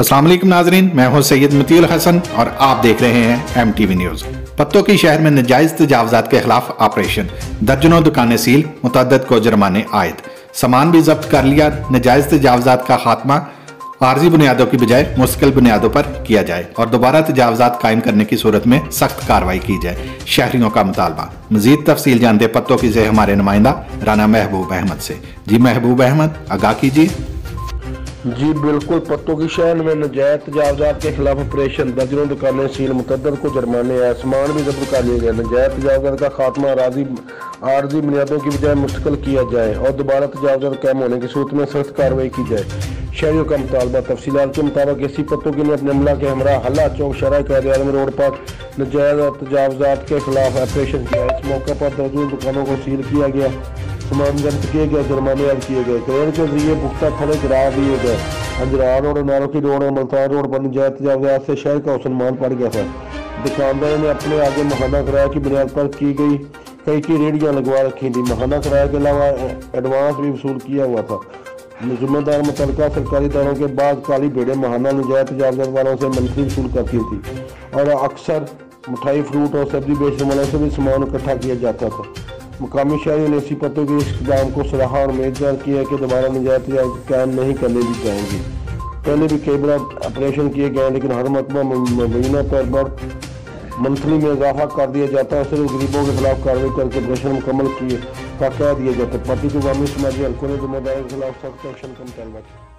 अस्सलाम वालेकुम नाजरीन, मैं हूं सैयद मतीउल हसन और आप देख रहे हैं MTV न्यूज़। पत्तों की शहर में नाजायज तजावजात के खिलाफ ऑपरेशन, दर्जनों दुकानें सील, मुतअद्दिद को जुर्माने आयद, सामान भी जब्त कर लिया। नाजायज तजावजात का खात्मा आर्जी बुनियादों की बजाय मुस्तकिल बुनियादों पर किया जाए और दोबारा तजावजात कायम करने की सूरत में सख्त कार्रवाई की जाए, शहरियों का मुतालबा। मजीद तफसील जानते पत्तों की से हमारे नुमाइंदा राना महबूब अहमद से। जी महबूब अहमद, आगाह कीजिए। जी बिल्कुल, पत्तों की शहर में नाजायज तजावजात के खिलाफ ऑपरेशन, दर्जनों दुकानें सील, मुतअद्दिद को जुर्माने आए, सामान भी जब्त कर लिया गया। नाजायज तजावजात का खात्मा आर्जी बुनियादों की बजाय मुस्तकिल किया जाए और दोबारा तजावजात कायम होने की सूरत में सख्त कार्रवाई की जाए, शहरियों का मुतालबा। तफसीलात के मुताबिक इसी पत्तों के लिए अपने अमला के हमरा हल्ला चौक शहर कायद-ए-आज़म रोड पर नाजायज तजावजात के खिलाफ ऑपरेशन किया। इस मौके पर दर्जनों दुकानों को सील किया गया, सामान जब्त किए गए, जुर्माने अदा किए गए। क्रेन के जरिए पुख्ता खड़े गिरा दिए गए। अंजरार रोड, नारोकी रोड और मुल्तान रोड पर नाजायज तजावजात से शहर का हुस्न पड़ गया था। दुकानदारों ने अपने आगे महाना किराए की बुनियाद पर की गई कई रेहड़ियाँ लगवा रखी थी। महाना किराए के अलावा एडवांस भी वसूल किया हुआ था। जिम्मेदार मुतल्लिका सरकारी इदारों के बाद काली भेड़ें महाना नाजायज तजावजात वालों से मंथली वसूल करती थी और अक्सर मिठाई, फ्रूट और सब्जी बेचने वालों से भी सामान इकट्ठा किया जाता था। मुकामी शहरियों ने इसी पत्तों के इस इक़दाम को सराहा और उम्मीद की है कि दोबारा नाजायज तजावजात कायम नहीं करने दी जाएंगी। पहले भी कई बार ऑपरेशन किए गए, लेकिन हर मरतबा महीना पर मंथली में इजाफा कर दिया जाता है। सिर्फ गरीबों के खिलाफ कार्रवाई करके ऑपरेशन मुकम्मल किए का कह दिया जाता है। पार्टी के अवामी समाजी हल्कों ने जिम्मेदारों के खिलाफ सख्त एक्शन का मुतालबा किया।